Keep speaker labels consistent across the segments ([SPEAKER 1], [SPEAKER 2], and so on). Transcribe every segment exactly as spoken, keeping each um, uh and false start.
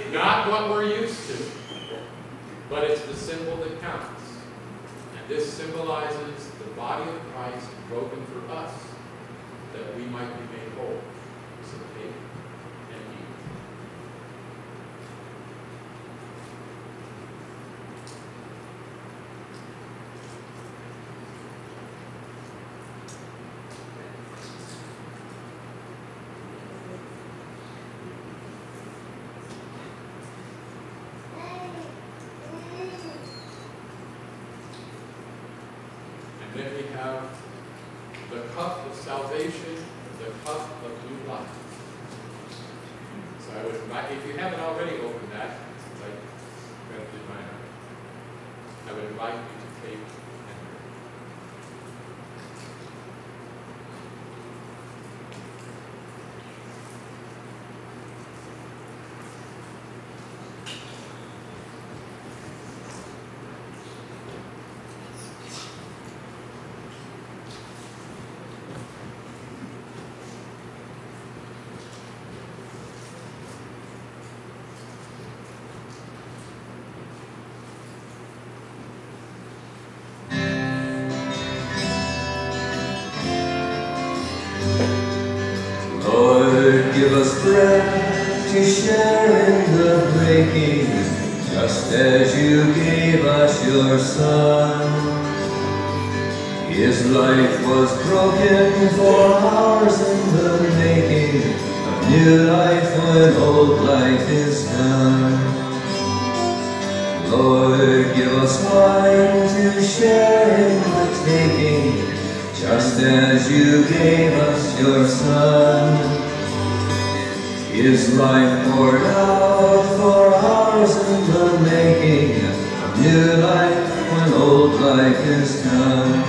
[SPEAKER 1] Not what we're used to, but it's the symbol that counts. And this symbolizes the body of Christ broken for us, that we might be made whole. So take and eat. And then we have the cup of salvation, the cup of new life. So I would invite, if you haven't already opened that, since I read it in mine, I would invite you to take and drink.
[SPEAKER 2] Give us bread to share in the breaking, just as you gave us your Son. His life was broken for ours in the making, of new life when old life is done. Lord, give us wine to share in the taking, just as you gave us your Son. His life poured out for ours in the making, of new life when old life is done.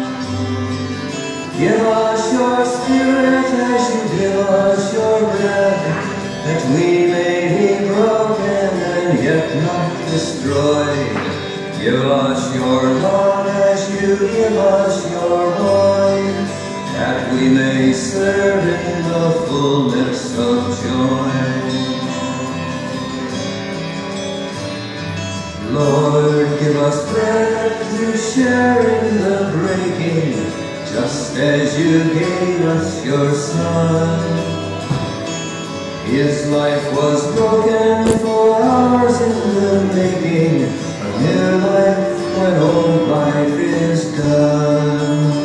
[SPEAKER 2] Give us your Spirit as you give us your bread, that we may be broken and yet not destroyed. Give us your love as you give us your wine, that we may serve in the fullness of joy. Lord, give us bread to share in the breaking, just as you gave us your Son. His life was broken for ours in the making, a new life when old life is done.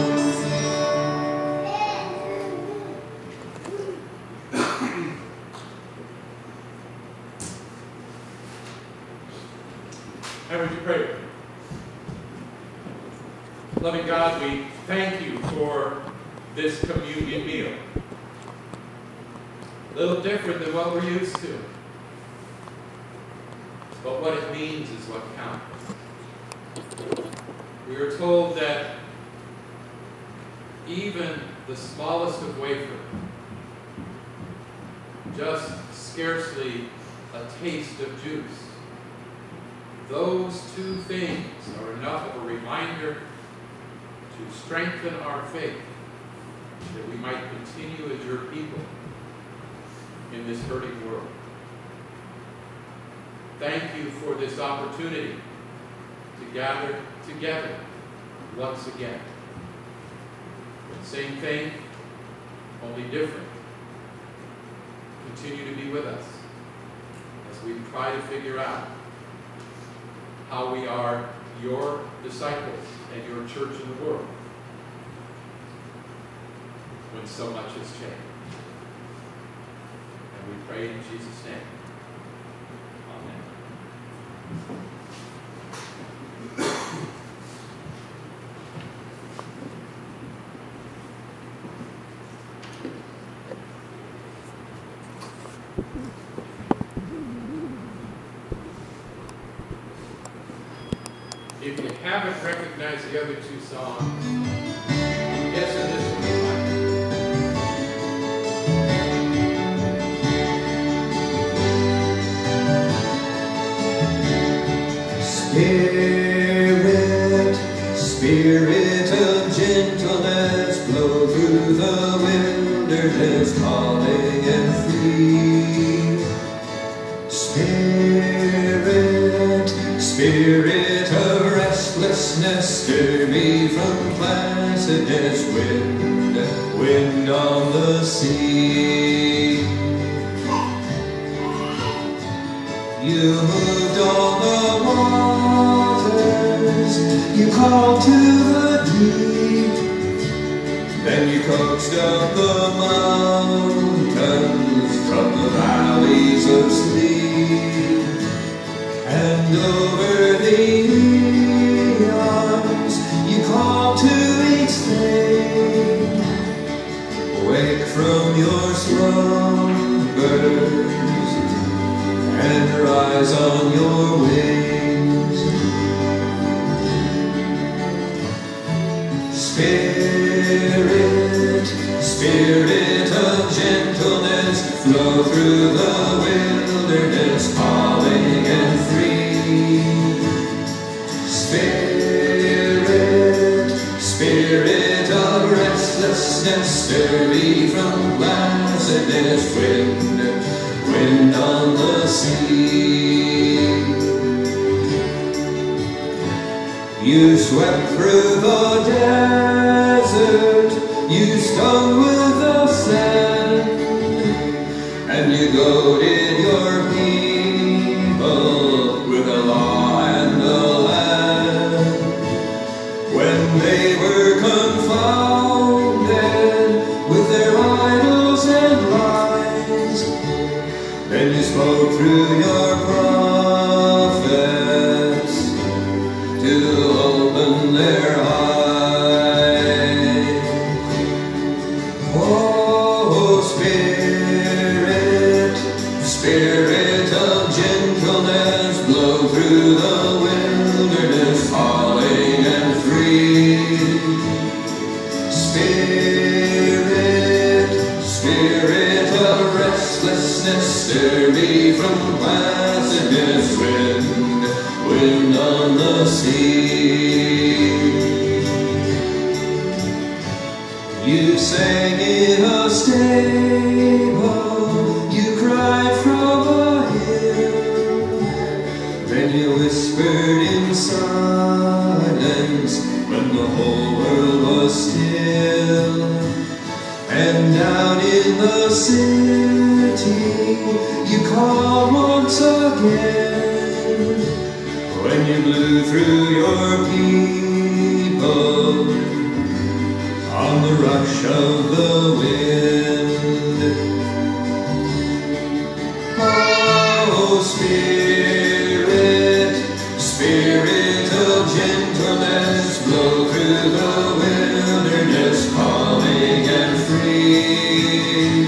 [SPEAKER 1] And would you pray with me? Loving God, we thank you for this communion meal. A little different than what we're used to. But what it means is what counts. We are told that even the smallest of wafer, just scarcely a taste of juice, those two things are enough of a reminder to strengthen our faith, that we might continue as your people in this hurting world. Thank you for this opportunity to gather together once again. Same thing, only different. Continue to be with us as we try to figure out how we are your disciples and your church in the world when so much has changed. And we pray in Jesus' name. Amen. If you haven't recognized the other two songs, guess who this one is like?
[SPEAKER 2] Spirit, Spirit of gentleness, blow through the wilderness, calling and free. Spirit restlessness, stir me from placidness, wind, wind on the sea. You moved on the waters, you called to the deep, then you coaxed up the mountains from the valleys of sleep, and over the eons you called to each thing, wake from your slumbers and rise on your wings. Spirit, Spirit of gentleness, flow through the wilderness, calling and free. Spirit, Spirit of restlessness, stir me from placidness, wind, wind on the sea. You swept through the desert, you stung with the sand, and you goaded your people with the law and the land. When they were confounded with their idols and lies, then you spoke through your prophets to open their eyes. Oh, Spirit, Spirit of gentleness, blow through the wilderness, calling and free. Spirit, Spirit of restlessness, stir me from placidness, wind, wind on the sea. You sang in a stable, you cried from a hill, then you whispered in silence when the whole world was still. And down in the city you called once again, when you blew through your people on the rush of the wind. Oh, Spirit, Spirit of gentleness, blow through the wilderness, calling and free.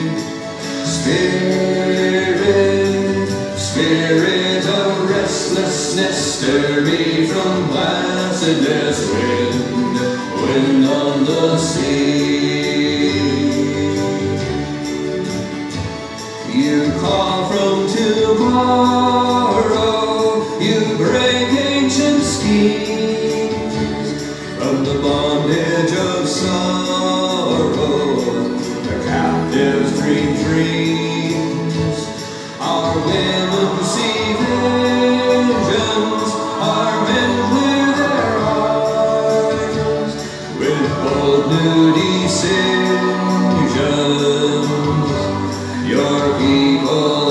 [SPEAKER 2] Spirit, Spirit of restlessness, stir me from placidness, wind, wind on the sea. You call from tomorrow, you break ancient schemes, from the bondage of sorrow, the captives dream dreams. Our women see visions, our men clear their eyes with bold new decisions. Your people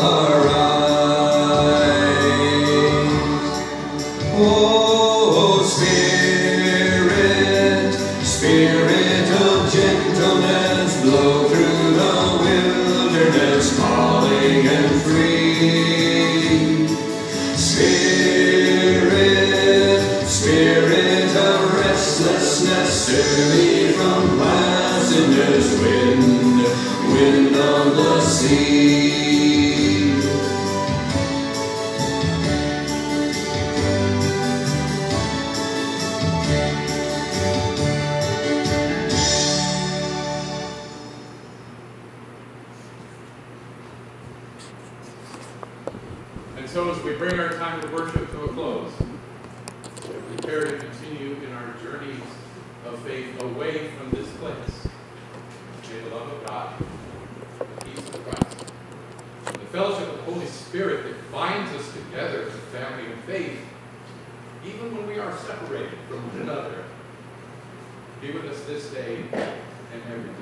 [SPEAKER 2] arise. Oh, Spirit, Spirit of gentleness, blow through the wilderness, calling and free. Spirit, Spirit of restlessness, stir me from placidness, wind, wind on the sea.
[SPEAKER 1] And so as we bring our time of worship to a close, we prepare to continue in our journeys of faith away from this place. May the love of God, the peace of Christ, and the fellowship of the Holy Spirit that binds us together as a family of faith even when we are separated from one another, be with us this day and every day.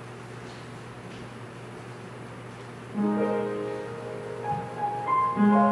[SPEAKER 2] Thank you.